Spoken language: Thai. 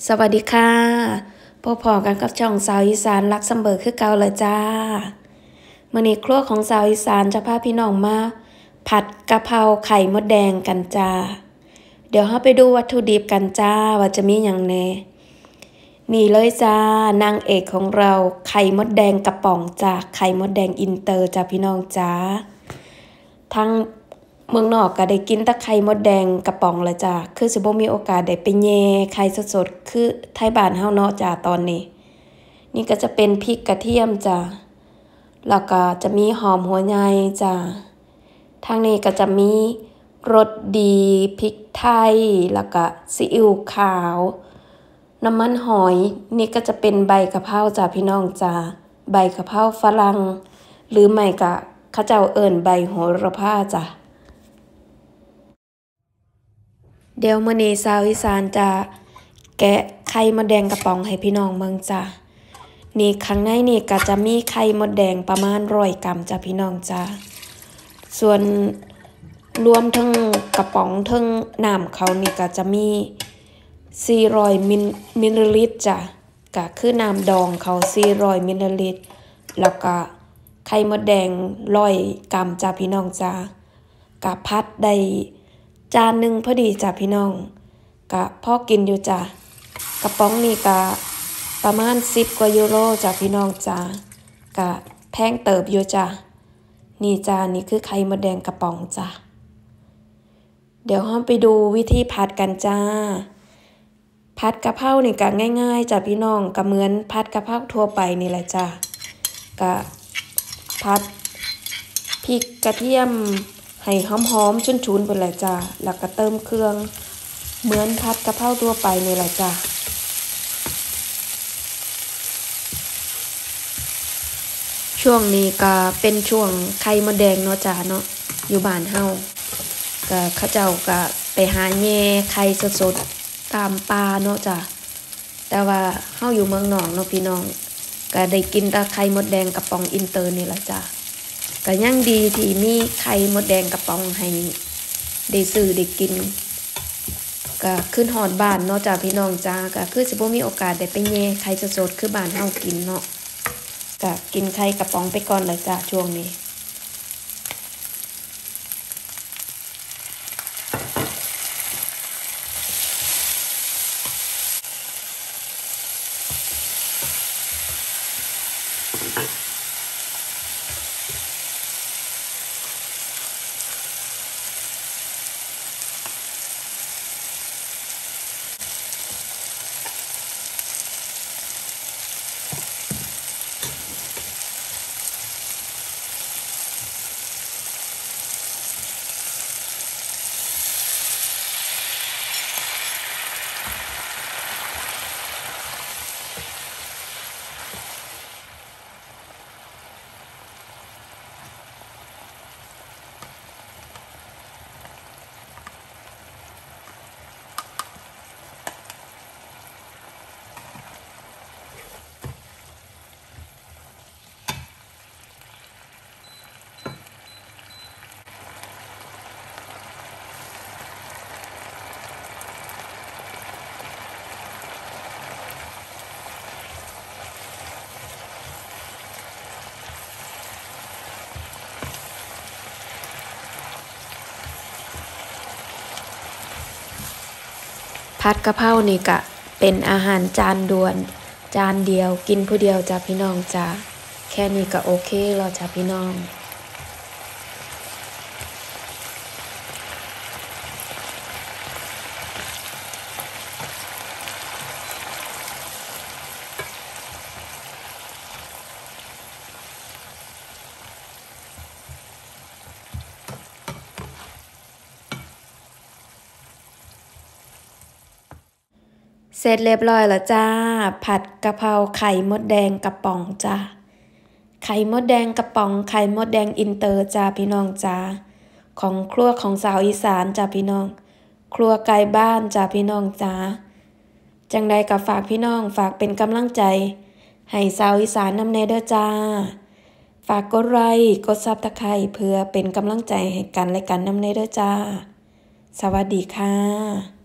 สวัสดีค่ะพอกันกับช่องสาวอีสานรักสำเบิกคือเก่าเลยจ้ามื้อนี้ครัวของสาวอีสานจะพาพี่น้องมาผัดกะเพราไข่มดแดงกันจ้าเดี๋ยวเราไปดูวัตถุดิบกันจ้าว่าจะมีอย่างแน่นี่เลยจ้านางเอกของเราไข่มดแดงกระป๋องจ้าไข่มดแดงอินเตอร์จ้าพี่น้องจ้าทั้งเมืองนอกก็ได้กินแต่ไข่มดแดงกระป๋องเลยจ้าคือสิบ่มีโอกาสได้ไปแย่ไข่สดๆคือไทยบ้านเฮาเนาะจ้าตอนนี้นี่ก็จะเป็นพริกกระเทียมจ้าแล้วก็จะมีหอมหัวใหญ่จ้าทางนี้ก็จะมีรสดีพริกไทยแล้วก็ซีอิ๊วขาวน้ำมันหอยนี่ก็จะเป็นใบกะเพราจ้าพี่น้องจ้าใบกะเพราฝรั่งหรือไม่ก็เขาเจ้าเอิ้นใบโหระพาจ้าเดี๋ยวมื้อนี้สาวอีสานจะแกะไข่มดแดงกระป๋องให้พี่น้องเบิ่งจ้านี่ข้างในนี่ก็จะมีไข่มดแดงประมาณ100 กรัมจ้าพี่น้องจ้าส่วนรวมทั้งกระป๋องทั้งน้ำเขานี่ก็จะมี400มิลลิลิตรจ้ะก็คือน้ำดองเขา400มิลลิลิตรแล้วก็ไข่มดแดง100 กรัมจ้ะพี่น้องจ้ะก็พัดได้จานหนึ่งพอดีจ้ะพี่น้องก็พอกินอยู่จ้ะกระป๋องนี่ก็ประมาณ10 กว่ายูโรจ้ะพี่น้องจ้ะก็แพงเติบอยู่จ้ะนี่จ้ะนี่คือไข่มดแดงกระป๋องจ้ะเดี๋ยวเราไปดูวิธีผัดกันจ้าผัดกะเพรานี่ก็ง่ายๆจ้ะพี่น้องก็เหมือนผัดกะเพราทั่วไปนี่แหละจ้ะก็ผัดพริกกระเทียมให้หอมๆฉุนๆไปเลยจ้ะแล้วก็เติมเครื่องเหมือนผัดกะเพราทั่วไปนี่แหละจ้ะช่วงนี้ก็เป็นช่วงไข่มดแดงเนาะจ้ะเนาะอยู่บ้านเฮาก็เขาเจ้าก็ไปหาแย่ไข่สดๆตามป่าเนาะจ้ะแต่ว่าเฮาอยู่เมืองนอกเนาะพี่น้องก็ได้กินแต่ไข่มดแดงกระป๋องอินเตอร์นี่ล่ะจ้ะก็ยังดีที่มีไข่มดแดงกระป๋องให้ได้ซื้อได้กินก็ขึ้นฮอดบ้านเนาะจ้ะพี่น้องจ้าก็คือสิบ่มีโอกาสได้ไปแย่ไข่สดๆคือบ้านเฮากินเนาะก็กินไข่กระป๋องไปก่อนเลยจ้ะช่วงนี้ผัดกะเพรานี่ก็เป็นอาหารจานด่วนจานเดียวกินผู้เดียวจ้ะพี่น้องจ้ะแค่นี้ก็โอเคแล้วจ้ะพี่น้องเสร็จเรียบร้อยแล้วจ้าผัดกะเพราไข่มดแดงกระป๋องจ้าไข่มดแดงกระป๋องไข่มดแดงอินเตอร์จ้าพี่น้องจ้าของครัวของสาวอีสานจ้าพี่น้องครัวไกลบ้านจ้าพี่น้องจ้าจังใดก็ฝากพี่น้องฝากเป็นกำลังใจให้สาวอีสานนำแน่เด้อจ้าฝากกดไลค์กดซับสไครบ์เพื่อเป็นกำลังใจให้กันและกันนำแน่เด้อจ้าสวัสดีค่ะ